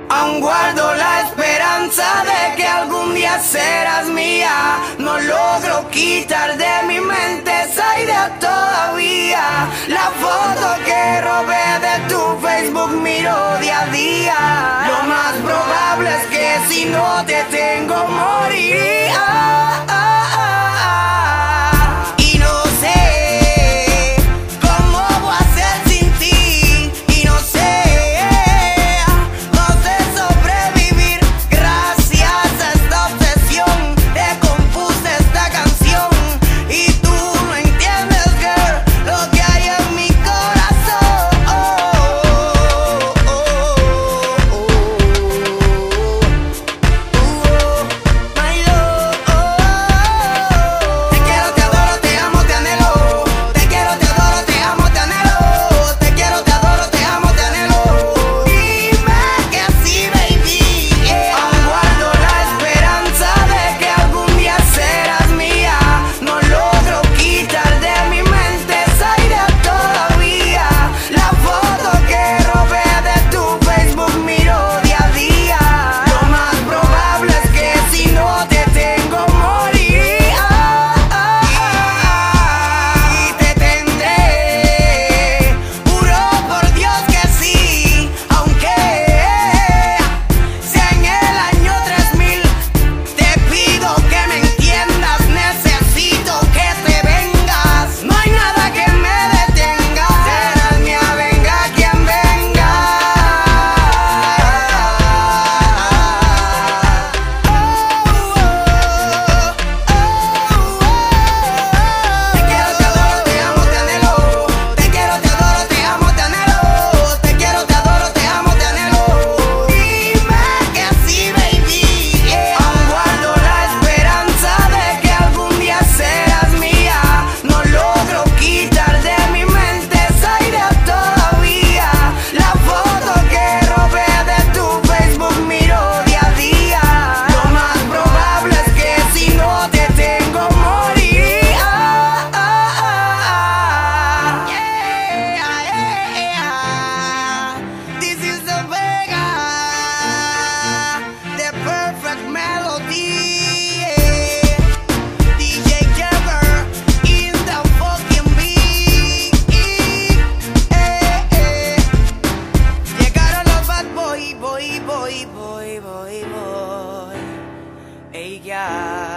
Aún guardo la esperanza de que algún día serás mía. No logro quitar de mi mente esa idea todavía. La foto que robé de tu Facebook miro día a día. Lo más probable es que si no te tengo moriría. Voy. Ella